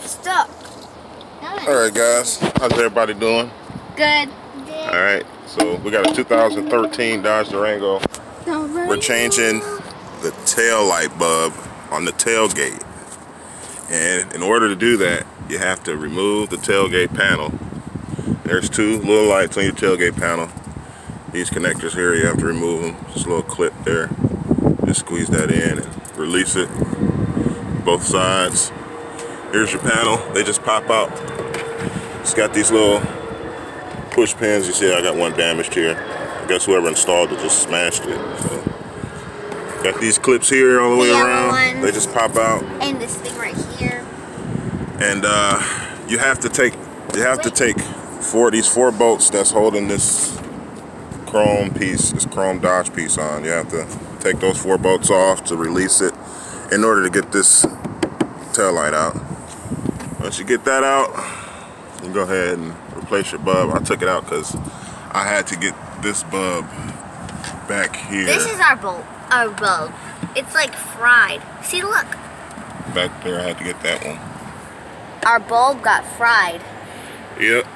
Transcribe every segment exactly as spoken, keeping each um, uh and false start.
stuck. Alright guys, how's everybody doing? Good. Alright, so we got a two thousand thirteen Dodge Durango. We're changing the tail light bulb on the tailgate. And in order to do that, you have to remove the tailgate panel. There's two little lights on your tailgate panel. These connectors here, you have to remove them. Just a little clip there. Just squeeze that in and release it. Both sides. Here's your panel. They just pop out. It's got these little push pins. You see I got one damaged here. I guess whoever installed it just smashed it. So, got these clips here all the way the around. Ones. They just pop out. And this thing right here. And uh, you have to take you have Wait. to take four these four bolts that's holding this chrome piece, this chrome Dodge piece on. You have to take those four bolts off to release it in order to get this tail light out. Once you get that out, you go ahead and replace your bulb. I took it out because I had to get this bulb back here. This is our bulb. Our bulb. It's like fried. See, look. Back there, I had to get that one. Our bulb got fried. Yep.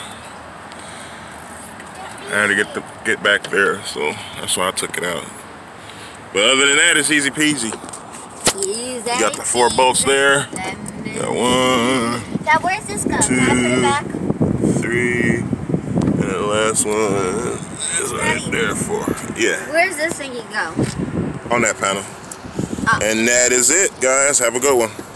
I had to get the get back there, so that's why I took it out. But other than that, it's easy peasy. Easy. You got the four bolts there. Got one. Now, where's this go? Two, Can I put it back? Three. And the last one is right there for yeah. Where's this thing go? On that panel. Oh. And that is it, guys. Have a good one.